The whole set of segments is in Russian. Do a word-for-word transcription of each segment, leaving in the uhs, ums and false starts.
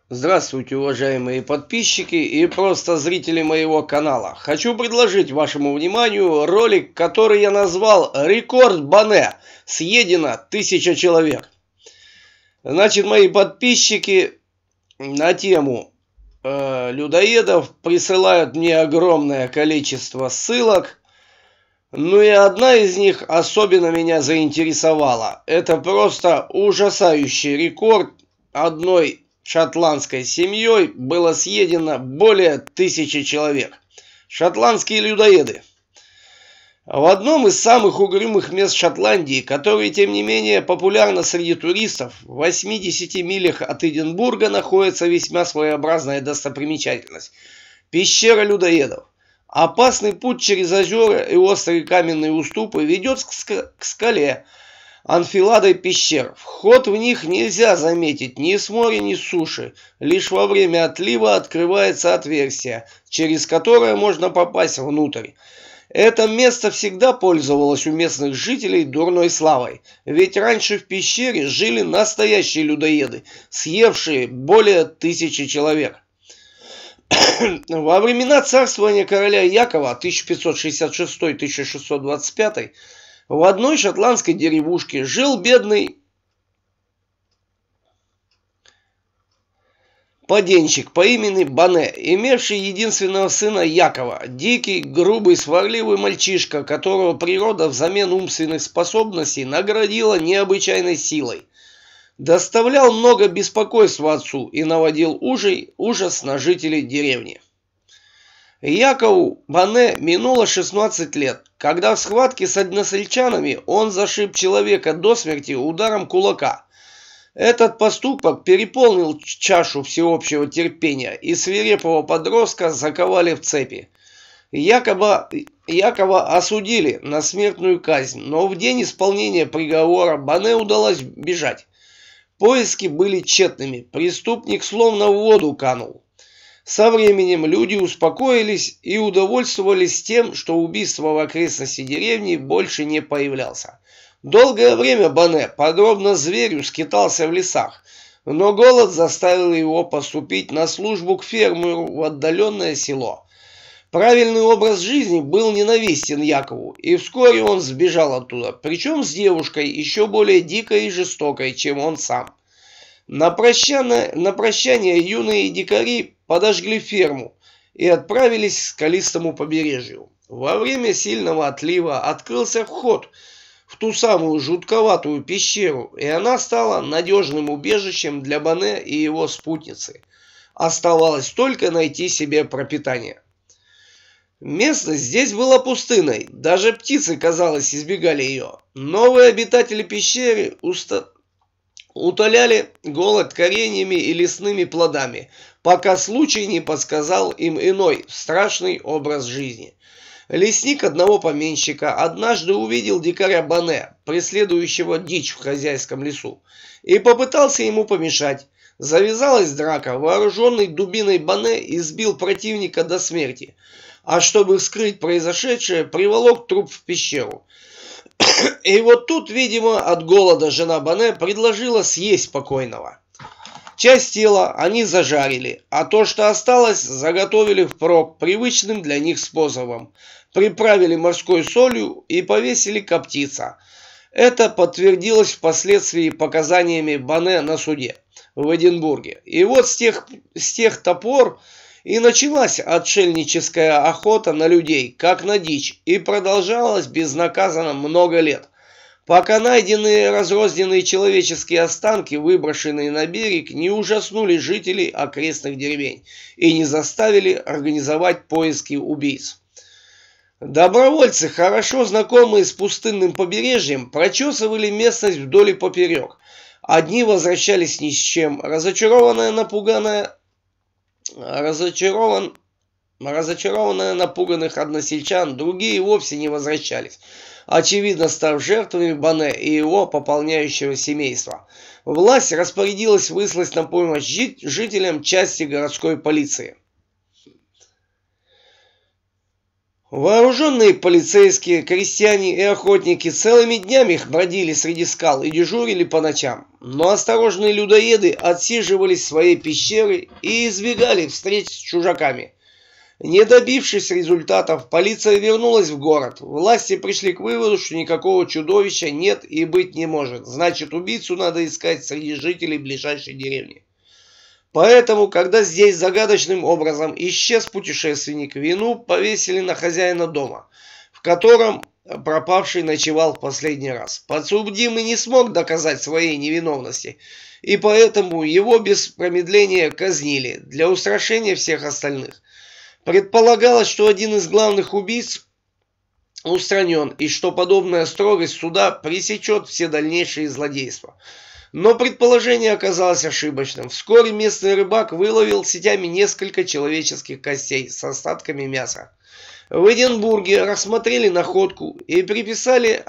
Здравствуйте, уважаемые подписчики и просто зрители моего канала. Хочу предложить вашему вниманию ролик, который я назвал «Рекорд Боне. Съедено тысяча человек». Значит, мои подписчики на тему э, людоедов присылают мне огромное количество ссылок. Ну и одна из них особенно меня заинтересовала. Это просто ужасающий рекорд. Одной шотландской семьей было съедено более тысячи человек. Шотландские людоеды. В одном из самых угрюмых мест Шотландии, которое, тем не менее, популярно среди туристов, в восьмидесяти милях от Эдинбурга находится весьма своеобразная достопримечательность – пещера людоедов. Опасный путь через озера и острые каменные уступы ведет к скале, анфиладой пещер. Вход в них нельзя заметить ни с моря, ни с суши. Лишь во время отлива открывается отверстие, через которое можно попасть внутрь. Это место всегда пользовалось у местных жителей дурной славой, ведь раньше в пещере жили настоящие людоеды, съевшие более тысячи человек. Во времена царствования короля Якова тысяча пятьсот шестьдесят шестой — тысяча шестьсот двадцать пятый в одной шотландской деревушке жил бедный поденщик по имени Боне, имевший единственного сына Якова, дикий, грубый, сварливый мальчишка, которого природа взамен умственных способностей наградила необычайной силой. Доставлял много беспокойства отцу и наводил ужас на жителей деревни. Якову Боне минуло шестнадцать лет, когда в схватке с односельчанами он зашиб человека до смерти ударом кулака. Этот поступок переполнил чашу всеобщего терпения, и свирепого подростка заковали в цепи. Якова, Якова осудили на смертную казнь, но в день исполнения приговора Боне удалось бежать. Поиски были тщетными, преступник словно в воду канул. Со временем люди успокоились и удовольствовались тем, что убийство в окрестности деревни больше не появлялся. Долгое время Боне, подобно зверю, скитался в лесах, но голод заставил его поступить на службу к фермеру в отдаленное село. Правильный образ жизни был ненавистен Якову, и вскоре он сбежал оттуда, причем с девушкой еще более дикой и жестокой, чем он сам. На прощание, на прощание юные дикари подожгли ферму и отправились к скалистому побережью. Во время сильного отлива открылся вход в ту самую жутковатую пещеру, и она стала надежным убежищем для Боне и его спутницы. Оставалось только найти себе пропитание. Местность здесь была пустынной, даже птицы, казалось, избегали ее. Новые обитатели пещеры уста... утоляли голод кореньями и лесными плодами, пока случай не подсказал им иной, страшный образ жизни. Лесник одного помещика однажды увидел дикаря Боне, преследующего дичь в хозяйском лесу, и попытался ему помешать. Завязалась драка, вооруженный дубиной Боне избил противника до смерти, а чтобы скрыть произошедшее, приволок труп в пещеру. И вот тут, видимо, от голода жена Боне предложила съесть покойного. Часть тела они зажарили, а то, что осталось, заготовили впрок привычным для них способом. Приправили морской солью и повесили коптиться. Это подтвердилось впоследствии показаниями Боне на суде в Эдинбурге. И вот с тех, с тех пор и началась отшельническая охота на людей, как на дичь, и продолжалась безнаказанно много лет, пока найденные разрозненные человеческие останки, выброшенные на берег, не ужаснули жителей окрестных деревень и не заставили организовать поиски убийц. Добровольцы, хорошо знакомые с пустынным побережьем, прочесывали местность вдоль и поперек. Одни возвращались ни с чем, разочарованная, напуганная, разочарован, разочарованная напуганных односельчан, другие вовсе не возвращались, очевидно став жертвами Боне и его пополняющего семейства. Власть распорядилась выслать на помощь жителям части городской полиции. Вооруженные полицейские, крестьяне и охотники целыми днями бродили среди скал и дежурили по ночам. Но осторожные людоеды отсиживались в своей пещере и избегали встреч с чужаками. Не добившись результатов, полиция вернулась в город. Власти пришли к выводу, что никакого чудовища нет и быть не может. Значит, убийцу надо искать среди жителей ближайшей деревни. Поэтому, когда здесь загадочным образом исчез путешественник, вину повесили на хозяина дома, в котором пропавший ночевал в последний раз. Подсудимый не смог доказать своей невиновности, и поэтому его без промедления казнили для устрашения всех остальных. Предполагалось, что один из главных убийц устранен, и что подобная строгость суда пресечет все дальнейшие злодейства. Но предположение оказалось ошибочным. Вскоре местный рыбак выловил сетями несколько человеческих костей с остатками мяса. В Эдинбурге рассмотрели находку и приписали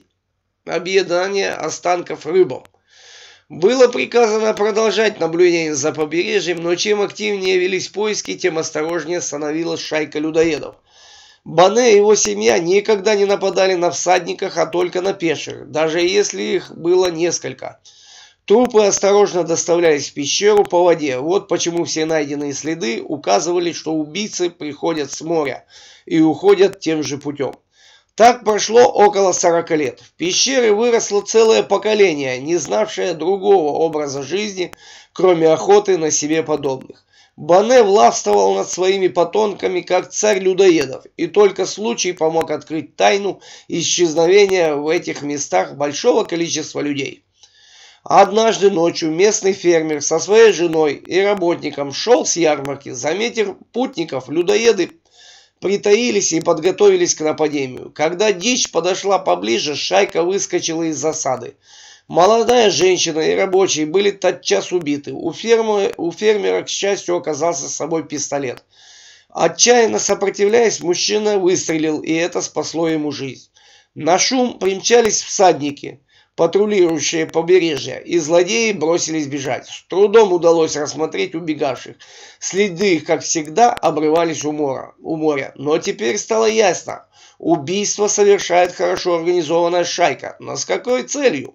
объедание останков рыбам. Было приказано продолжать наблюдение за побережьем, но чем активнее велись поиски, тем осторожнее становилась шайка людоедов. Боне и его семья никогда не нападали на всадниках, а только на пеших, даже если их было несколько. Трупы осторожно доставлялись в пещеру по воде. Вот почему все найденные следы указывали, что убийцы приходят с моря и уходят тем же путем. Так прошло около сорока лет. В пещере выросло целое поколение, не знавшее другого образа жизни, кроме охоты на себе подобных. Боне властвовал над своими потомками как царь людоедов, и только случай помог открыть тайну исчезновения в этих местах большого количества людей. Однажды ночью местный фермер со своей женой и работником шел с ярмарки. Заметив путников, людоеды притаились и подготовились к нападению. Когда дичь подошла поближе, шайка выскочила из засады. Молодая женщина и рабочие были тотчас убиты. У фермера, у фермера, к счастью, оказался с собой пистолет. Отчаянно сопротивляясь, мужчина выстрелил, и это спасло ему жизнь. На шум примчались всадники, патрулирующие побережье, и злодеи бросились бежать. С трудом удалось рассмотреть убегавших. Следы их, как всегда, обрывались у моря. у моря. Но теперь стало ясно. Убийство совершает хорошо организованная шайка. Но с какой целью?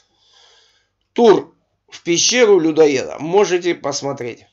Тур в пещеру людоеда можете посмотреть.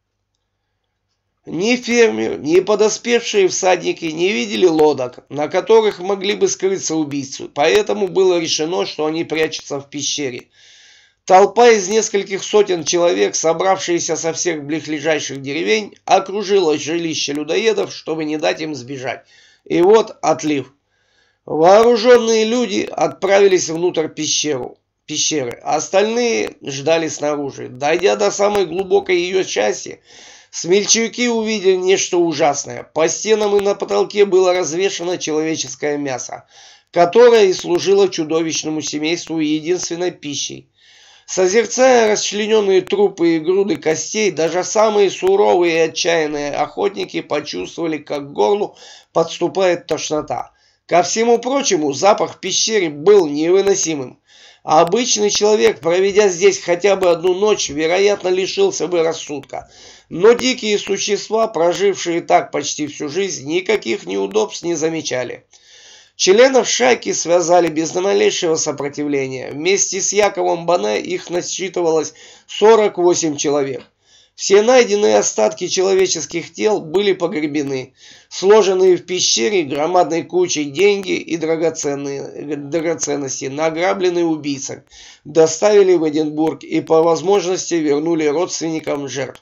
Ни фермер, ни подоспевшие всадники не видели лодок, на которых могли бы скрыться убийцы, поэтому было решено, что они прячутся в пещере. Толпа из нескольких сотен человек, собравшаяся со всех близлежащих деревень, окружила жилище людоедов, чтобы не дать им сбежать. И вот отлив. Вооруженные люди отправились внутрь пещеру. пещеры, а остальные ждали снаружи. Дойдя до самой глубокой ее части, смельчаки увидели нечто ужасное. По стенам и на потолке было развешано человеческое мясо, которое и служило чудовищному семейству единственной пищей. Созерцая расчлененные трупы и груды костей, даже самые суровые и отчаянные охотники почувствовали, как к горлу подступает тошнота. Ко всему прочему, запах в пещере был невыносимым. А обычный человек, проведя здесь хотя бы одну ночь, вероятно, лишился бы рассудка. Но дикие существа, прожившие так почти всю жизнь, никаких неудобств не замечали. Членов шайки связали без малейшего сопротивления. Вместе с Яковом Боне их насчитывалось сорок восемь человек. Все найденные остатки человеческих тел были погребены. Сложенные в пещере громадной кучей деньги и драгоценные, драгоценности, награбленные убийцами, доставили в Эдинбург и по возможности вернули родственникам жертв.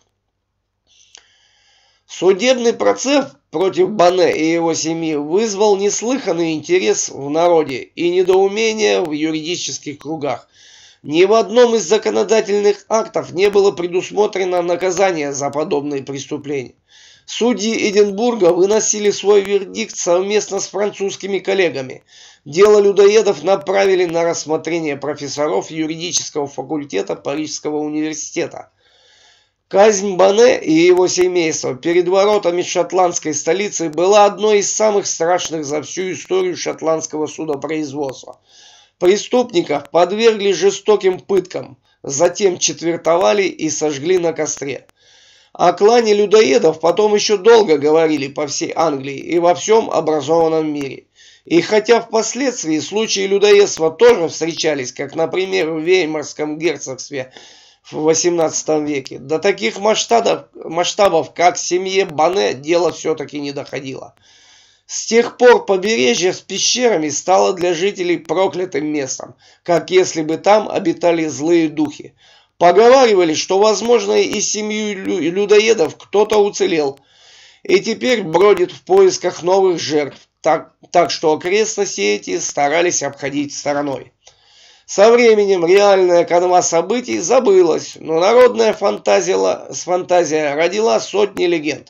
Судебный процесс против Боне и его семьи вызвал неслыханный интерес в народе и недоумение в юридических кругах. Ни в одном из законодательных актов не было предусмотрено наказание за подобные преступления. Судьи Эдинбурга выносили свой вердикт совместно с французскими коллегами. Дело людоедов направили на рассмотрение профессоров юридического факультета Парижского университета. Казнь Боне и его семейства перед воротами шотландской столицы была одной из самых страшных за всю историю шотландского судопроизводства. Преступников подвергли жестоким пыткам, затем четвертовали и сожгли на костре. О клане людоедов потом еще долго говорили по всей Англии и во всем образованном мире. И хотя впоследствии случаи людоедства тоже встречались, как, например, в Веймарском герцогстве в восемнадцатом веке, до таких масштабов, масштабов как в семье Боне, дело все-таки не доходило. С тех пор побережье с пещерами стало для жителей проклятым местом, как если бы там обитали злые духи. Поговаривали, что, возможно, из семьи людоедов кто-то уцелел и теперь бродит в поисках новых жертв, так, так что окрестности эти старались обходить стороной. Со временем реальная канва событий забылась, но народная фантазия, фантазия родила сотни легенд.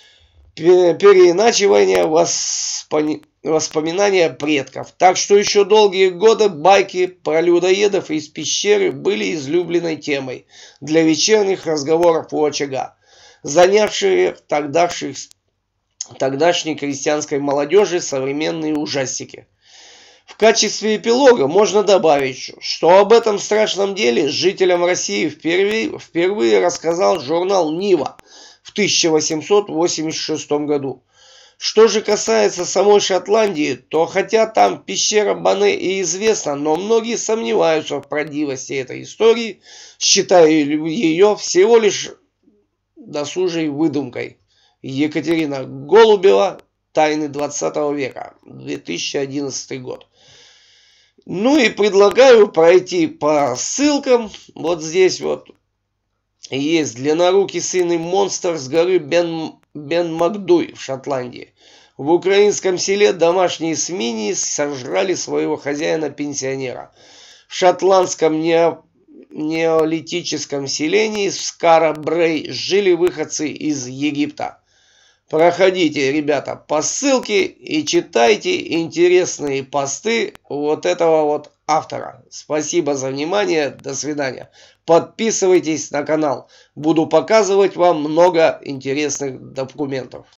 Переиначивание воспоми... воспоминания предков. Так что еще долгие годы байки про людоедов из пещеры были излюбленной темой для вечерних разговоров у очага, занявшие тогдашних, тогдашней крестьянской молодежи современные ужастики. В качестве эпилога можно добавить, что об этом страшном деле жителям России впервые, впервые рассказал журнал «Нива» в тысяча восемьсот восемьдесят шестом году. Что же касается самой Шотландии, то хотя там пещера Боне и известна, но многие сомневаются в правдивости этой истории, считая ее всего лишь досужей выдумкой. Екатерина Голубева, «Тайны двадцатого века», две тысячи одиннадцатый год. Ну и предлагаю пройти по ссылкам. Вот здесь вот есть длиннорукий сын и монстр с горы Бен, Бен Макдуй в Шотландии. В украинском селе домашние свиньи сожрали своего хозяина-пенсионера. В шотландском не, неолитическом селении Скара-Брей жили выходцы из Египта. Проходите, ребята, по ссылке и читайте интересные посты вот этого вот автора. Спасибо за внимание, до свидания. Подписывайтесь на канал, буду показывать вам много интересных документов.